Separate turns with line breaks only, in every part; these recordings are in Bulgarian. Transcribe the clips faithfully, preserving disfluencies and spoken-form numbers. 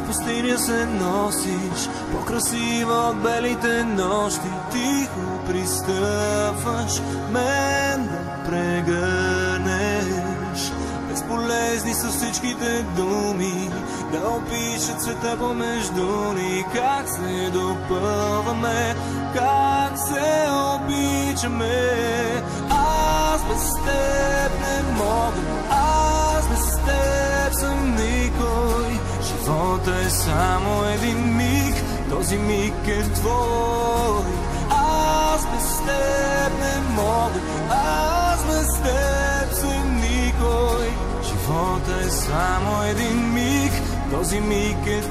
пустиня се носиш, по-красива от белите нощи. Тихо пристъпваш, мен да прегърнеш. Безполезни са всичките думи, да опишат света помежду ни. Как се допълваме, как се обичаме. Аз без теб не мога, аз без теб съм никой. Живота е само един миг, този миг е твой. Аз без теб не мога, аз без теб съм никой. Живота е само един миг, този миг е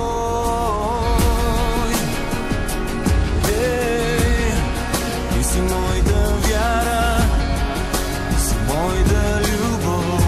твой. Ей, ти си моята вяра, ти си моята любов.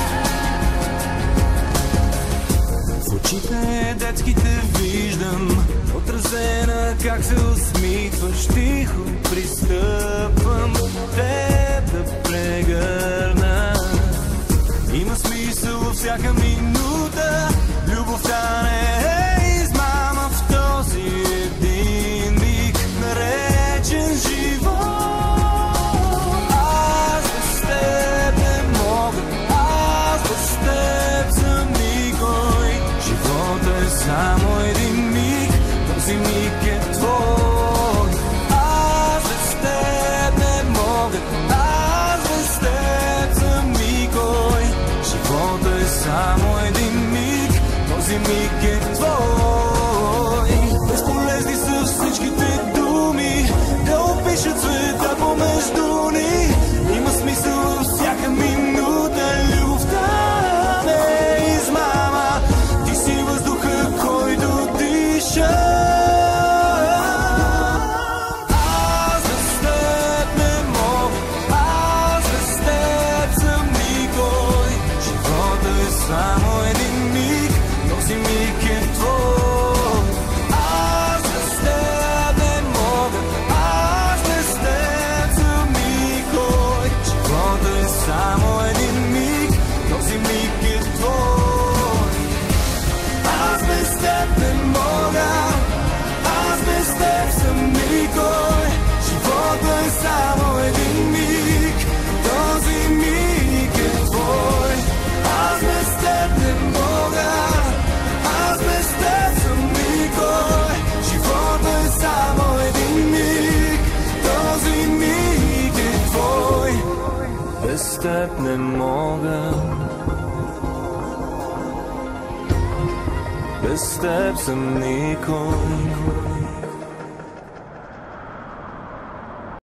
В очите детските виждам отразена как се усмихваш. Тихо пристъпвам, теб да прегърна. Има смисъл във всяка минута, любовта не е измама в този един миг, наречен живот. Аз без теб не мога, аз без теб съм никой. Живота е само един миг, този миг е твой. Аз без теб не мога, аз без теб съм никой. Живота е само един миг, този миг е твой. Безполезни са всичките думи, да опишат света помежду ни. Има смисъл във всяка минута, любовта не е измама. Ти си въздуха, който диша. Аз без теб не мога, аз без теб съм никой. Живота е само един миг, този миг е твой. Аз без теб не мога, аз без теб съм никой. Живота е само един миг, този миг е твой. Аз без теб не мога, аз без теб съм никой. Живота е само един миг, този миг е твой. Аз без теб не мога, аз без теб съм никой. Живота е само един миг, този миг е твой. Без теб не мога, без теб съм никой.